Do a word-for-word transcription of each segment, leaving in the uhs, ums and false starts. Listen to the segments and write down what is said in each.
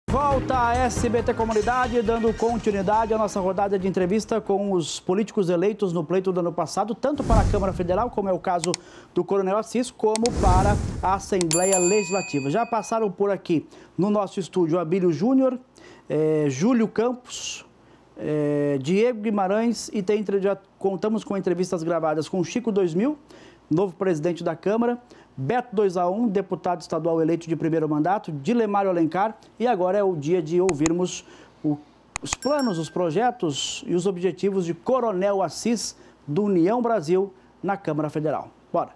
Volta a S B T Comunidade, dando continuidade à nossa rodada de entrevista com os políticos eleitos no pleito do ano passado, tanto para a Câmara Federal, como é o caso do Coronel Assis, como para a Assembleia Legislativa. Já passaram por aqui no nosso estúdio Abílio Júnior, eh, Júlio Campos, eh, Diego Guimarães e tem, já contamos com entrevistas gravadas com Chico dois mil, novo presidente da Câmara, Beto dois A um, deputado estadual eleito de primeiro mandato, Dilemário Alencar, e agora é o dia de ouvirmos o, os planos, os projetos e os objetivos de Coronel Assis, do União Brasil, na Câmara Federal. Bora!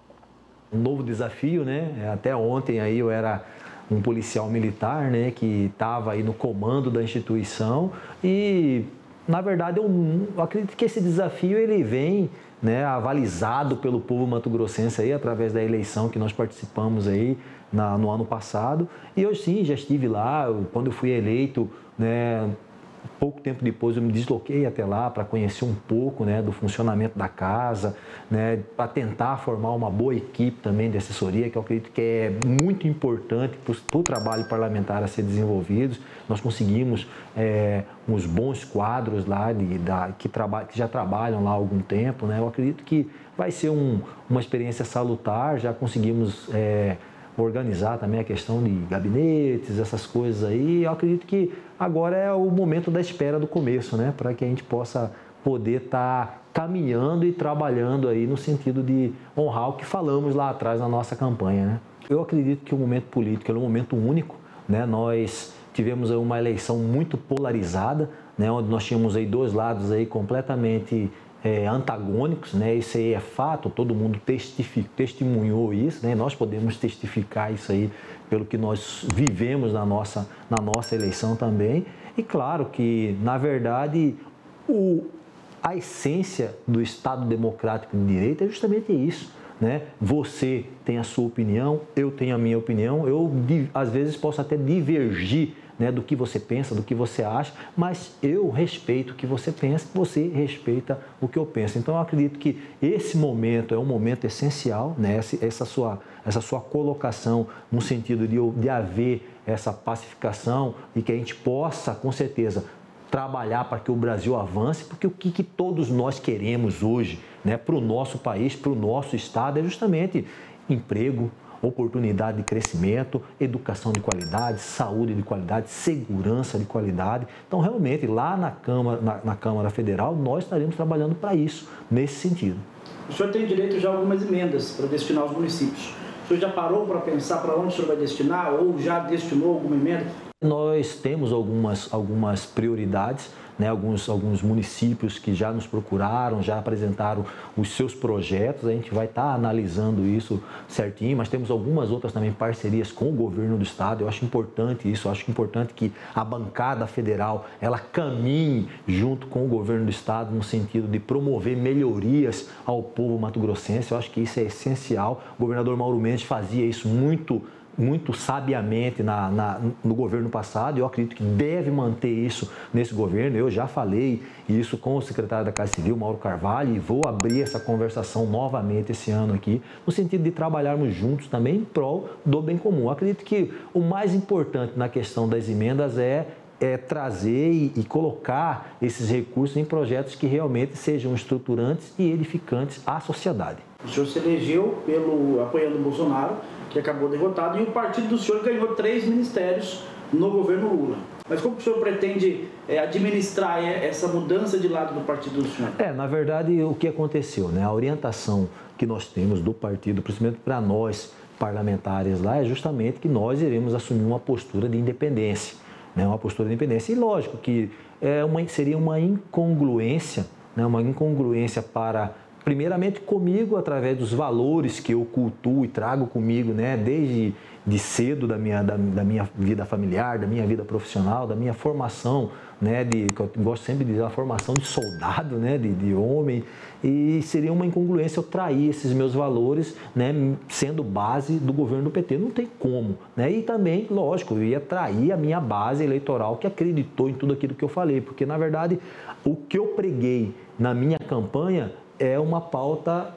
Um novo desafio, né? Até ontem aí eu era um policial militar, né, que estava aí no comando da instituição e, na verdade, eu, eu acredito que esse desafio ele vem, né, avalizado pelo povo mato-grossense aí através da eleição que nós participamos aí na, no ano passado. E eu sim, já estive lá, eu, quando eu fui eleito, né, pouco tempo depois eu me desloquei até lá para conhecer um pouco, né, do funcionamento da casa, né, para tentar formar uma boa equipe também de assessoria, que eu acredito que é muito importante para o trabalho parlamentar a ser desenvolvido. Nós conseguimos é, uns bons quadros lá de, da, que, traba, que já trabalham lá há algum tempo, né. Eu acredito que vai ser um, uma experiência salutar, já conseguimos é, organizar também a questão de gabinetes, essas coisas aí. Eu acredito que agora é o momento da espera do começo, né? Para que a gente possa poder estar tá caminhando e trabalhando aí no sentido de honrar o que falamos lá atrás na nossa campanha, né? Eu acredito que o momento político é um momento único, né? Nós tivemos aí uma eleição muito polarizada, né? Onde nós tínhamos aí dois lados aí completamente É, antagônicos, né? Isso aí é fato, todo mundo testemunhou isso, né? Nós podemos testificar isso aí pelo que nós vivemos na nossa, na nossa eleição também. E claro que, na verdade, o, a essência do Estado Democrático de Direito é justamente isso, né? Você tem a sua opinião, eu tenho a minha opinião, eu às vezes posso até divergir, né, do que você pensa, do que você acha, mas eu respeito o que você pensa, você respeita o que eu penso. Então, eu acredito que esse momento é um momento essencial, né, essa, sua, essa sua colocação no sentido de, de haver essa pacificação e que a gente possa, com certeza, trabalhar para que o Brasil avance, porque o que, que todos nós queremos hoje, né, para o nosso país, para o nosso Estado, é justamente emprego, oportunidade de crescimento, educação de qualidade, saúde de qualidade, segurança de qualidade. Então, realmente, lá na Câmara, na, na Câmara Federal, nós estaremos trabalhando para isso, nesse sentido. O senhor tem direito já a algumas emendas para destinar aos municípios. O senhor já parou para pensar para onde o senhor vai destinar ou já destinou alguma emenda? Nós temos algumas, algumas prioridades, né? alguns, alguns municípios que já nos procuraram, já apresentaram os seus projetos, a gente vai estar analisando isso certinho, mas temos algumas outras também parcerias com o governo do estado. Eu acho importante isso, eu acho importante que a bancada federal ela caminhe junto com o governo do estado no sentido de promover melhorias ao povo mato-grossense. Eu acho que isso é essencial. O governador Mauro Mendes fazia isso muito muito sabiamente na, na, no governo passado, e eu acredito que deve manter isso nesse governo. Eu já falei isso com o secretário da Casa Civil, Mauro Carvalho, e vou abrir essa conversação novamente esse ano aqui, no sentido de trabalharmos juntos também em prol do bem comum. Eu acredito que o mais importante na questão das emendas é É trazer e, e colocar esses recursos em projetos que realmente sejam estruturantes e edificantes à sociedade. O senhor se elegeu pelo, apoiando o Bolsonaro, que acabou derrotado, e o partido do senhor ganhou três ministérios no governo Lula. Mas como o senhor pretende é, administrar essa mudança de lado do partido do senhor? É, na verdade, o que aconteceu, né? A orientação que nós temos do partido, principalmente para nós parlamentares lá, é justamente que nós iremos assumir uma postura de independência. Né, uma postura de independência. E lógico que é uma, seria uma incongruência, né, uma incongruência para, primeiramente comigo, através dos valores que eu cultuo e trago comigo, né, desde de cedo da minha, da, da minha vida familiar, da minha vida profissional, da minha formação, né, de, que eu gosto sempre de dizer, a formação de soldado, né, de, de homem, e seria uma incongruência eu trair esses meus valores, né, sendo base do governo do P T. Não tem como, né? E também, lógico, eu ia trair a minha base eleitoral que acreditou em tudo aquilo que eu falei, porque, na verdade, o que eu preguei na minha campanha é uma pauta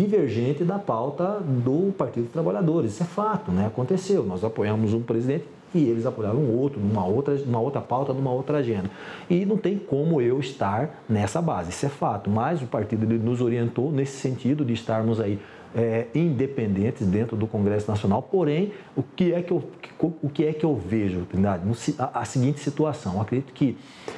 divergente da pauta do Partido dos Trabalhadores. Isso é fato, né? Aconteceu. Nós apoiamos um presidente e eles apoiaram um outro, numa outra, numa outra pauta, numa outra agenda. E não tem como eu estar nessa base, isso é fato, mas o partido nos orientou nesse sentido de estarmos aí É, independentes dentro do Congresso Nacional, porém, o que é que eu, o que é que eu vejo, Trindade? A, a seguinte situação, eu acredito que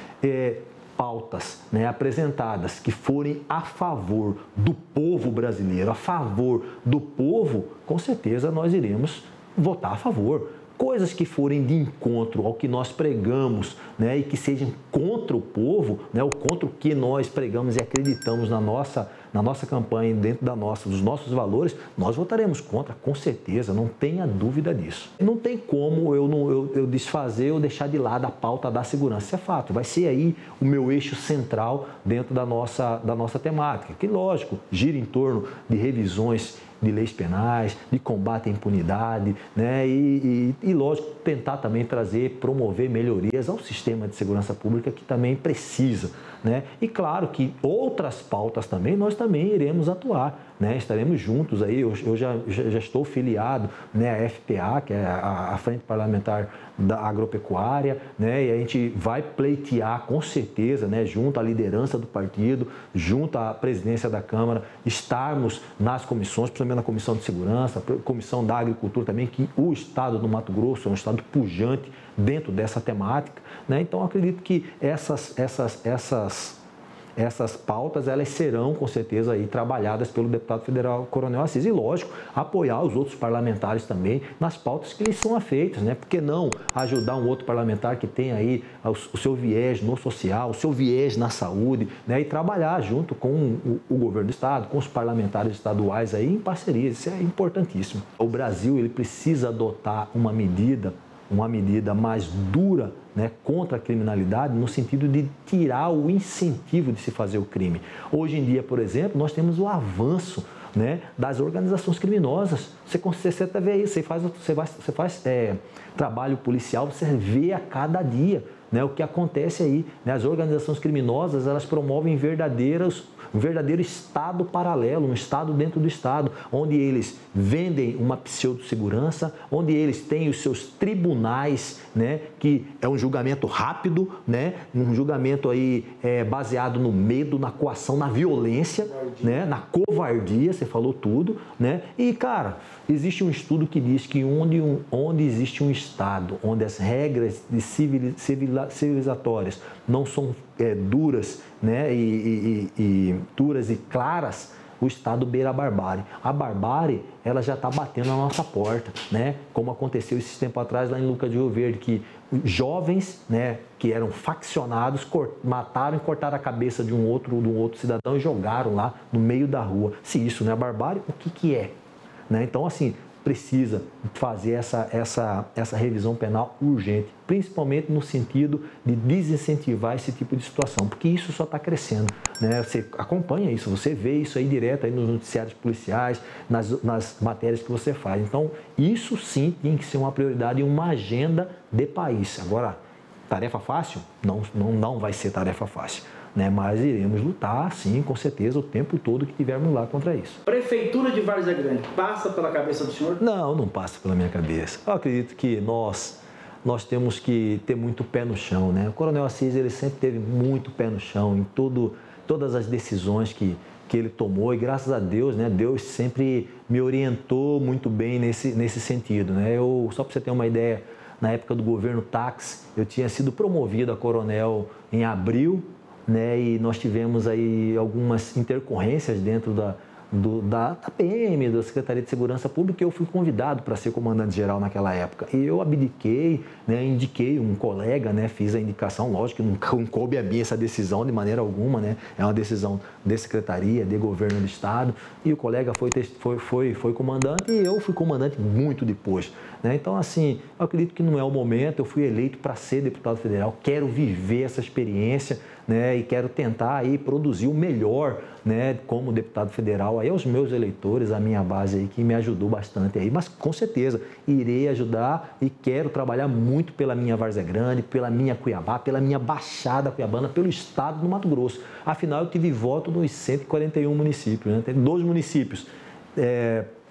é, pautas, né, apresentadas que forem a favor do povo brasileiro, a favor do povo, com certeza nós iremos votar a favor. Coisas que forem de encontro ao que nós pregamos, né, e que sejam contra o povo, né, ou contra o que nós pregamos e acreditamos na nossa, na nossa campanha, dentro da nossa, dos nossos valores, nós votaremos contra, com certeza, não tenha dúvida disso. Não tem como eu, não, eu, eu desfazer ou deixar de lado a pauta da segurança, isso é fato, vai ser aí o meu eixo central dentro da nossa, da nossa temática, que, lógico, gira em torno de revisões de leis penais, de combate à impunidade, né? E, e, e, lógico, tentar também trazer, promover melhorias ao sistema de segurança pública que também precisa, né? E claro que outras pautas também, nós também iremos atuar, né? Estaremos juntos aí, eu, eu já, já estou filiado, né, à F P A, que é a, a Frente Parlamentar da Agropecuária, né? E a gente vai pleitear com certeza, né, junto à liderança do partido, junto à presidência da Câmara, estarmos nas comissões, principalmente na Comissão de Segurança, Comissão da Agricultura também, que o Estado do Mato Grosso é um Estado pujante dentro dessa temática, né? Então, eu acredito que essas, essas, essas, essas pautas, elas serão, com certeza, aí, trabalhadas pelo deputado federal Coronel Assis e, lógico, apoiar os outros parlamentares também nas pautas que lhes são afeitas, né? Por que não ajudar um outro parlamentar que tem aí o seu viés no social, o seu viés na saúde, né? E trabalhar junto com o, o governo do Estado, com os parlamentares estaduais aí em parceria, isso é importantíssimo. O Brasil, ele precisa adotar uma medida uma medida mais dura, né, contra a criminalidade, no sentido de tirar o incentivo de se fazer o crime. Hoje em dia, por exemplo, nós temos o avanço, né, das organizações criminosas. Você, você vê isso, você faz, você faz, você faz é, trabalho policial, você vê a cada dia, né, o que acontece aí. Né, as organizações criminosas, elas promovem verdadeiros um verdadeiro Estado paralelo, um Estado dentro do Estado, onde eles vendem uma pseudo-segurança, onde eles têm os seus tribunais, né, que é um julgamento rápido, né, um julgamento aí é, baseado no medo, na coação, na violência, né, na covardia, você falou tudo, né, e, cara, existe um estudo que diz que onde, um, onde existe um Estado, onde as regras de civil, civilizatórias não são é, duras, né, e, e, e duras e claras, o Estado beira a barbárie. A barbárie, ela já está batendo na nossa porta, né? Como aconteceu esse tempo atrás lá em Lucas de Rio Verde, que jovens, né, que eram faccionados, mataram e cortaram a cabeça de um outro, de um outro cidadão e jogaram lá no meio da rua. Se isso não é barbárie, o que que é? Né? Então, assim, precisa fazer essa, essa, essa revisão penal urgente, principalmente no sentido de desincentivar esse tipo de situação, porque isso só está crescendo, né? Você acompanha isso, você vê isso aí direto aí nos noticiários policiais, nas, nas matérias que você faz. Então, isso sim tem que ser uma prioridade e uma agenda de país. Agora, tarefa fácil? Não, não, não vai ser tarefa fácil. Né, mas iremos lutar, sim, com certeza, o tempo todo que tivermos lá contra isso. Prefeitura de Várzea Grande, passa pela cabeça do senhor? Não, não passa pela minha cabeça. Eu acredito que nós, nós temos que ter muito pé no chão, né? O Coronel Assis, ele sempre teve muito pé no chão em todo, todas as decisões que, que ele tomou e, graças a Deus, né, Deus sempre me orientou muito bem nesse, nesse sentido, né? Eu, só para você ter uma ideia, na época do governo Táxi, eu tinha sido promovido a coronel em abril, né, e nós tivemos aí algumas intercorrências dentro da, do, da, da P M, da Secretaria de Segurança Pública, e eu fui convidado para ser comandante-geral naquela época. E eu abdiquei, né, indiquei um colega, né, fiz a indicação, lógico que não, não coube a mim essa decisão de maneira alguma, né, é uma decisão de Secretaria, de Governo do Estado, e o colega foi, foi, foi, foi comandante e eu fui comandante muito depois. Né? Então, assim, eu acredito que não é o momento, eu fui eleito para ser deputado federal, quero viver essa experiência, né, e quero tentar aí produzir o melhor, né, como deputado federal aí aos meus eleitores, a minha base aí que me ajudou bastante aí, mas com certeza irei ajudar e quero trabalhar muito pela minha Várzea Grande, pela minha Cuiabá, pela minha Baixada Cuiabana, pelo estado do Mato Grosso. Afinal, eu tive voto nos cento e quarenta e um municípios, né? Tem dois municípios é,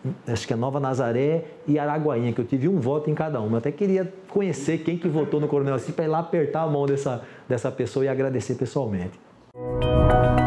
acho que é Nova Nazaré e Araguainha, que eu tive um voto em cada uma. Eu até queria conhecer quem que votou no Coronel Assis para ir lá apertar a mão dessa, dessa pessoa e agradecer pessoalmente.